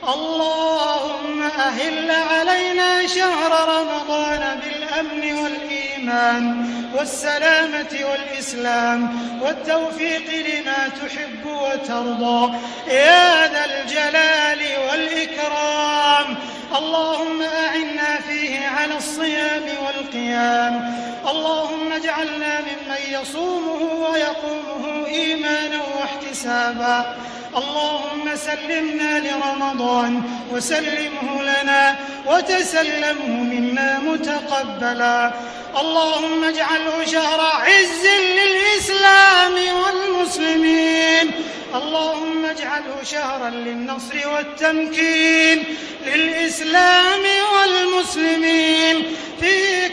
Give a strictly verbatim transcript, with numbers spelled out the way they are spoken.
اللهم أهل علينا شهر رمضان بالأمن والإيمان والسلامة والإسلام والتوفيق لما تحب وترضى يا ذا الجلال والإكرام. اللهم أعنا فيه على الصيام والقيام. اللهم اجعلنا ممن يصومه ويقومه إيمانا واحتسابا. اللهم سلمنا لرمضان وسلمه لنا وتسلمه منا متقبلا. اللهم اجعله شهر عز للإسلام والمسلمين. اللهم اجعله شهرا للنصر والتمكين للإسلام والمسلمين. فيه